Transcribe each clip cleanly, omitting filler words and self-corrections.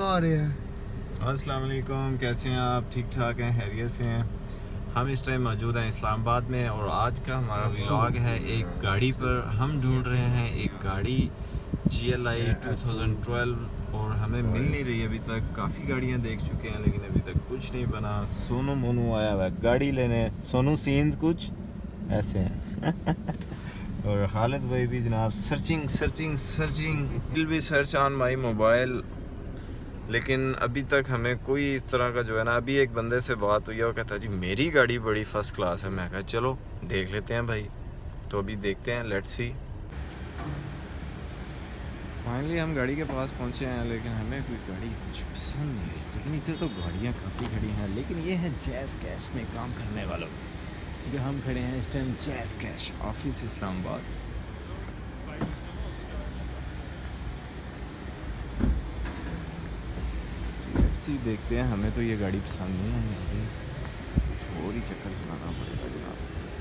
आ रहे हैं। अस्सलाम वालेकुम, कैसे हैं आप? ठीक ठाक हैं, खैरियत से हैं? हम इस टाइम मौजूद हैं इस्लामाबाद में और आज का हमारा व्लॉग है एक गाड़ी पर। हम ढूंढ रहे हैं एक गाड़ी GLI 2012 और हमें मिल नहीं रही अभी तक। काफ़ी गाड़ियां देख चुके हैं लेकिन अभी तक कुछ नहीं बना। सोनू मोनू आया हुआ है गाड़ी लेने। सोनू सीन्स कुछ ऐसे हैं और खालिद भाई भी जनाब searching will be search on my mobile, लेकिन अभी तक हमें कोई इस तरह का जो है ना। अभी एक बंदे से बात हुई है, वो कहता है जी मेरी गाड़ी बड़ी फर्स्ट क्लास है। मैं कहा चलो देख लेते हैं भाई। तो अभी देखते हैं, लेट्स सी। फाइनली हम गाड़ी के पास पहुंचे हैं लेकिन हमें कोई गाड़ी कुछ पसंद नहीं आई। लेकिन इधर तो गाड़ियाँ काफ़ी खड़ी हैं, लेकिन ये है जैज़ कैश में काम करने वालों जो हम खड़े हैं इस time Jazz cash office Islamabad. देखते हैं, हमें तो ये गाड़ी पसंद नहीं आई, कुछ और ही चक्कर चलाना पड़ेगा जनाब।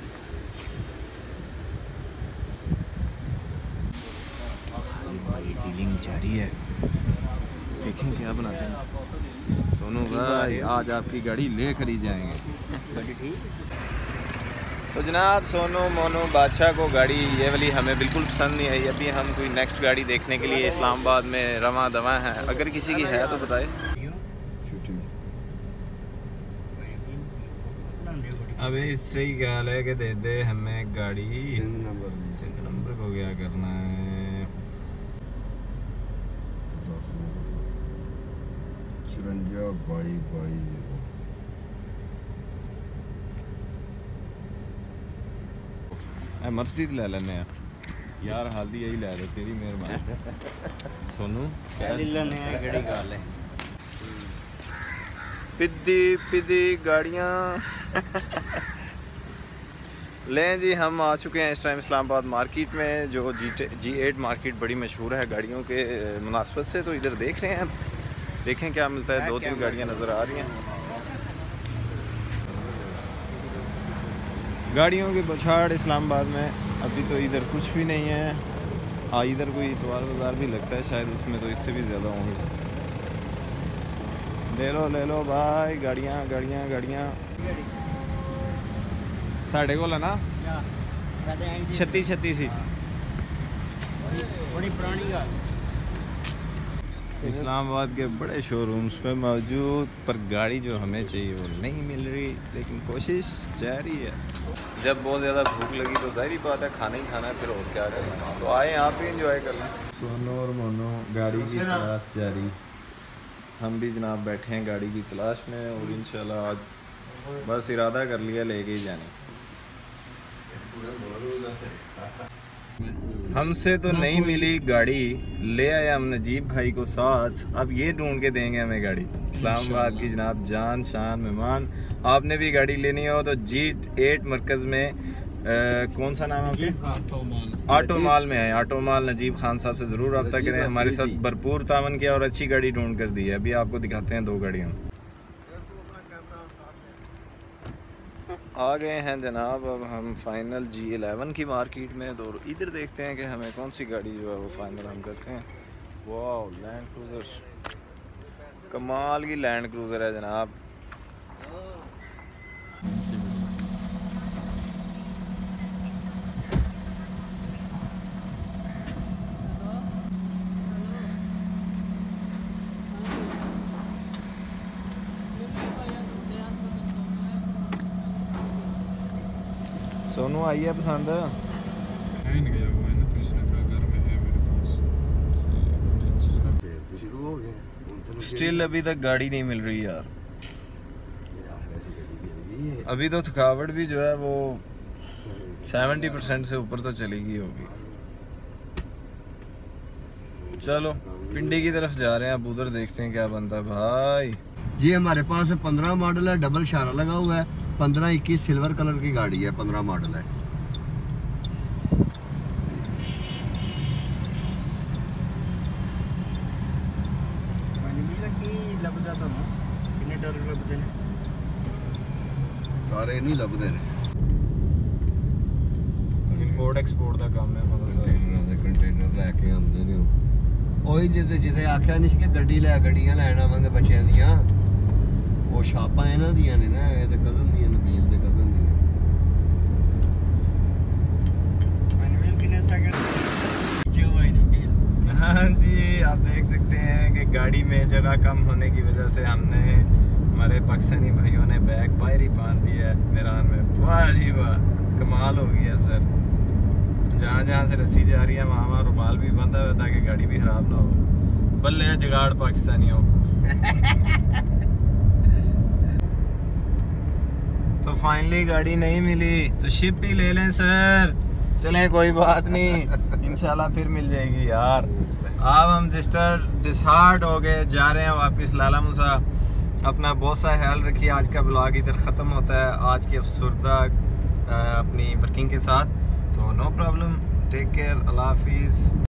भाई डीलिंग जारी है, देखें क्या बनाते हैं। सोनू भाई आज आपकी गाड़ी ले कर ही जाएंगे। तो जनाब सोनू मोनू बादशाह को गाड़ी ये वाली हमें बिल्कुल पसंद नहीं आई। अभी हम कोई नेक्स्ट गाड़ी देखने के लिए इस्लामाबाद में रवां दवा हैं। अगर किसी की है तो बताए। अबे इससे ही ख्याल है कि दे दे हमें गाड़ी। सिंध नंबर को क्या करना है? 54 मर्सिडीज ले लेने यार, हाल यही ले रहे, तेरी मेहरबानी। सोनू पिद्दी गाड़ियाँ लें जी। हम आ चुके हैं इस टाइम इस्लामाबाद मार्केट में, जो G8 मार्केट बड़ी मशहूर है गाड़ियों के मुनासबत से। तो इधर देख रहे हैं, देखें क्या मिलता है। 2-3 गाड़ियाँ नज़र आ रही हैं। गाड़ियों की बछाड़ इस्लामाबाद में अभी तो इधर कुछ भी नहीं है। हाँ इधर कोई इतवार बाज़ार भी लगता है शायद, उसमें तो इससे भी ज़्यादा होंगे। ले लो भाई गाड़ियाँ साढ़े को ना 36 सी बड़ी पुरानी गाड़ी इस्लामाबाद के बड़े शोरूम्स पे मौजूद, पर गाड़ी जो हमें चाहिए वो नहीं मिल रही, लेकिन कोशिश जारी है। जब बहुत ज़्यादा भूख लगी तो जाहिर बात है खाना ही खाना है, फिर और क्या करना है। तो आए आप भी इंजॉय कर लें। सोनू और मोनू गाड़ी की तलाश जारी। हम भी जनाब बैठे हैं गाड़ी की तलाश में और इंशाल्लाह आज बस इरादा कर लिया लेके ही जाने। हमसे तो नहीं मिली गाड़ी, ले आया हम नजीब भाई को साथ। अब ये ढूंढ के देंगे हमें गाड़ी। इस्लामाबाद की जनाब जान शान मेहमान। आपने भी गाड़ी लेनी हो तो G8 मरकज़ में कौन सा नाम है आपके? ऑटो माल में है। ऑटो माल नजीब खान साहब से ज़रूर रब्ता करें। हमारे साथ भरपूर तावन किया और अच्छी गाड़ी ढूंढ कर दी है। अभी आपको दिखाते हैं 2 गाड़ियाँ। आ गए हैं जनाब, अब हम फाइनल G11 की मार्केट में। तो इधर देखते हैं कि हमें कौन सी गाड़ी जो है वो फाइनल हम करते हैं। वाह लैंड क्रूज़र, कमाल की लैंड क्रूज़र है जनाब। सोनू आई है पसंद? स्टिल अभी तक गाड़ी नहीं मिल रही यार। अभी तो थकावट भी जो है वो 70% से ऊपर तो चली गई होगी। चलो पिंडी की तरफ जा रहे हैं, अब उधर देखते हैं क्या बनता है भाई। जी हमारे पास 15 मॉडल है, डबल शारा लगा हुआ है। 15-21 सिल्वर कलर की गाड़ी है, 15 मॉडल है। सारे नहीं लभदे ने। इंपोर्ट एक्सपोर्ट का काम है। कंटेनर लैके आंदे ने। ਉਹੀ ਜਿੱਥੇ ਆਖਿਆ ਨਹੀਂ ਸੀ ਕਿ ਗੱਡੀਆਂ ਲੈਣ ਆਵਾਂਗੇ ਬੱਚਿਆਂ ਦੀਆਂ, ਉਹ ਸ਼ਾਪਾਂ ਇਹਨਾਂ ਦੀਆਂ ਨੇ ਨਾ, ਇਹ ਤੇ ਕਜ਼ਨ ਦੀਆਂ, ਨਬੀਲ ਦੇ ਕਜ਼ਨ ਦੀਆਂ। मनवील कितने सेकंड नीचे हुआ ही नहीं। हाँ जी, आप देख सकते हैं कि गाड़ी में जगह कम होने की वजह से हमने हमारे पाकिस्तानी भाइयों ने बैग बाहर ही बांध दिया है मैदान में। वाह जी वाह, कमाल हो गया सर। जहाँ जहाँ से रस्सी जा रही है वहाँ वहाँ रुमाल भी बंधा हुआ ताकि गाड़ी भी खराब ना हो। बल्ले जुगाड़ पाकिस्तानियों। तो फाइनली गाड़ी नहीं मिली तो शिप ही ले लें सर। चलें कोई बात नहीं, इंशाल्लाह फिर मिल जाएगी यार। अब हम डिसहार्ट हो गए, जा रहे हैं वापस लाला मूसा। अपना बहुत सा ख्याल रखिए। आज का ब्लॉग इधर ख़त्म होता है, आज की अफसरदा अपनी वर्किंग के साथ। तो no problem, take care, Allah हाफिज़।